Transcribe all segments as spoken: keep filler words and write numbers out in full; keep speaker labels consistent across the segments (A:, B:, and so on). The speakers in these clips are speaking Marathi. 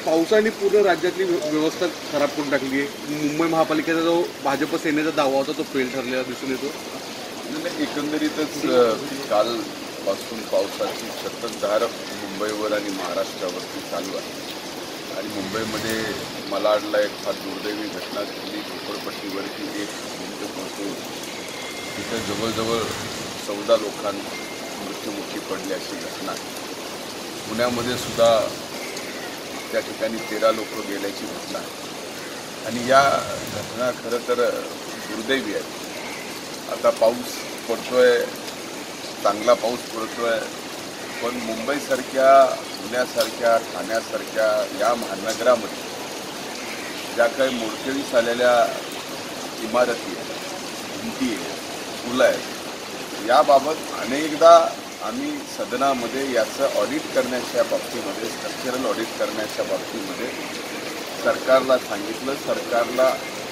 A: पावसाने पूर्ण राज्यातली व्यवस्था खराब करून टाकली आहे। मुंबई महापालिकेचा जो भाजप सेनेचा दावा होता तो फेल ठरलेला दिसून येतो।
B: एकंदरीतच कालपासून पावसाची संततधार मुंबईवर आणि महाराष्ट्रावरती चालू आहे आणि मुंबईमध्ये मलाडला एक फार दुर्दैवी घटना घडली। झोपडपट्टीवरती एक भिंत कोसळून तिथे जवळजवळ चौदा लोकांना मृत्युमुखी पडली अशी घटना। पुण्यामध्ये सुद्धा त्या ठिकाणी तेरा लोक गेल्याची घटना आणि या घटना खरं तर दुर्दैवी आहेत। आता पाऊस पडतोय, चांगला पाऊस पडतोय, पण मुंबईसारख्या, पुण्यासारख्या, ठाण्यासारख्या या महानगरामध्ये ज्या काही मोडकळीस आलेल्या इमारती आहेत, भिंती आहेत, पुलं आहेत, याबाबत अनेकदा आम्ही सदनामध्ये याचं ऑडिट करण्याच्या बाबतीमध्ये, स्ट्रक्चरल ऑडिट करण्याच्या बाबतीमध्ये सरकारला सांगितलं। सरकारला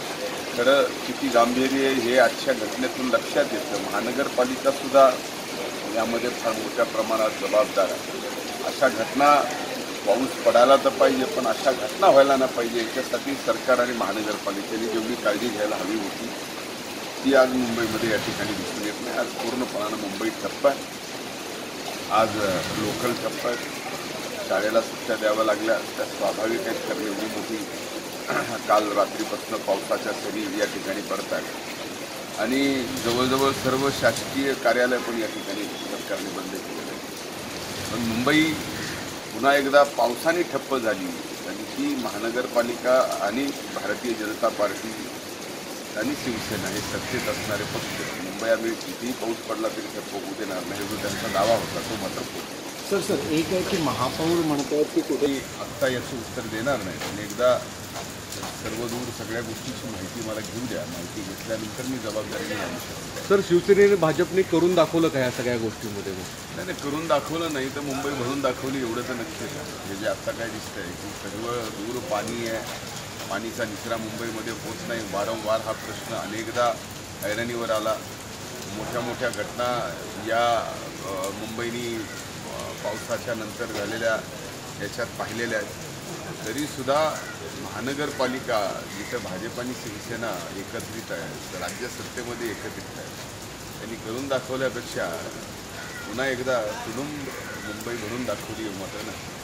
B: खरं किती गांभीर्य आहे हे आजच्या घटनेतून लक्षात येतं। महानगरपालिकासुद्धा यामध्ये फार मोठ्या प्रमाणात जबाबदार आहे। अशा घटना पाऊस पडायला तर पाहिजे, पण अशा घटना व्हायला नाही पाहिजे याच्यासाठी सरकार आणि महानगरपालिकेने जेवढी काळजी घ्यायला हवी होती ती आज मुंबईमध्ये या ठिकाणी दिसून येत नाही। आज पूर्णपणानं मुंबई ठप्प आहे, आज लोकल ठप्प आहेत, शाळेला सुट्ट्या द्याव्या लागल्या त्या स्वाभाविक आहेत, कारण एवढी मोठी काल रात्रीपासून पावसाच्या सरी या ठिकाणी पडत आहेत आणि जवळजवळ सर्व शासकीय कार्यालय पण या ठिकाणी सरकारने बंद केलेलं आहे। पण मुंबई पुन्हा एकदा पावसाने ठप्प झाली आणि ती महानगरपालिका आणि भारतीय जनता पार्टी आणि शिवसेना हे सत्तेत असणारे पक्ष मुंबई आम्ही कितीही पाऊस पडला तरी ठप्प होऊ देणार नाही जो त्यांचा दावा होता तो मात्र
C: सर सर एक आहे की महापौर म्हणतात की
B: कुठेही आत्ता याचं उत्तर देणार नाही, पण एकदा सर्वदूर सगळ्या गोष्टीची माहिती मला घेऊ द्या। माहिती घेतल्यानंतर मी जबाबदारीने आणू शकतो।
A: सर शिवसेनेने भाजपने करून दाखवलं का या सगळ्या गोष्टींमध्ये?
B: नाही नाही करून दाखवलं नाही तर मुंबई भरून दाखवली एवढं तर नक्कीच आहे। हे जे आत्ता काय दिसतंय की सर्व दूर पाणी आहे, पाणीचा निचरा मुंबईमध्ये होत नाही, वारंवार हा प्रश्न अनेकदा ऐरणीवर आला। मोठ्या मोठ्या घटना या मुंबईनी पावसाच्या नंतर झालेल्या याच्यात पाहिलेल्या आहेत, तरीसुद्धा महानगरपालिका जिथं भाजप आणि शिवसेना एकत्रित आहे, राज्य सत्तेमध्ये एकत्रित आहे, त्यांनी करून दाखवल्यापेक्षा पुन्हा एकदा तुडुंब मुंबई भरून दाखवली मात्र नाही।